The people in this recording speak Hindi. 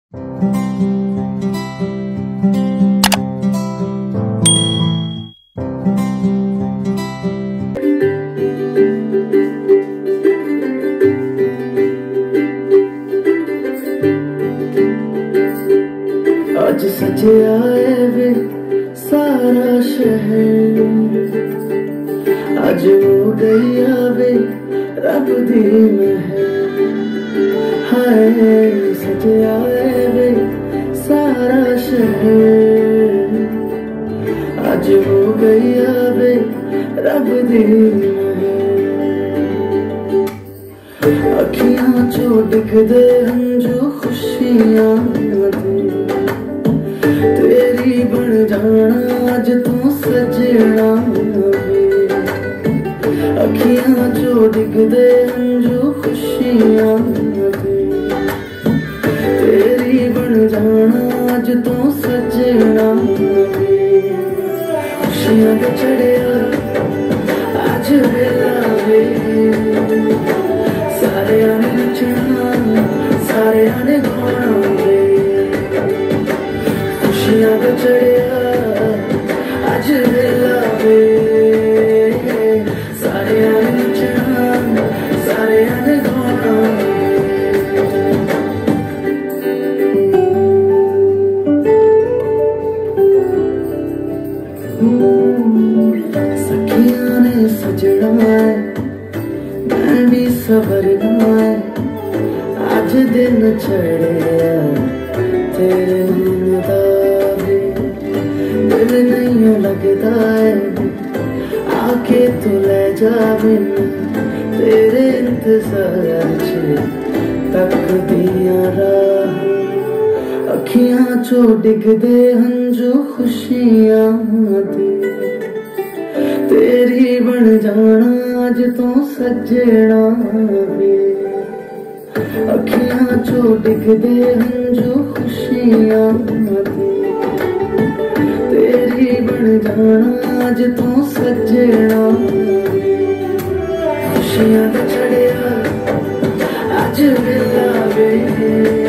आज सजया वे सारा शहर, आज हो गई वे रब दी महर। हाय सजया वे सारा शहर, आज हो गई वे रब दी महर। अखियां चो दिखदे हंजू खुशियां तेरी बन जाना अज तू सजना वे। अखियां चो दिखदे हंजू खुशियां तेरी बन जाना अज तू सजना वे। खुशियां दे चढ़िया अज वेला वे, सारे आने नचना सारे आने गाना वे। खुशियां दे चढ़िया अज वेला वे, सारे आने नचना सारे आने गाना वे। सखियां ने सजना है मैं भी सवरना है, अज दिन चढ़िया तेरे नाम दा वे। दिल नहीं लगता है आके तू ले जावे, तेरे इंतजार च तकदियां राह। अखियां चो डिगदे हंजू खुशियां दे, तेरी बन जाना अज तू सजना वे। अखियां चो डिगदे हंजू खुशियां दे, तेरी बन जाना अज तू सजना वे। खुशियां दा चढ़िया अज वेला वे,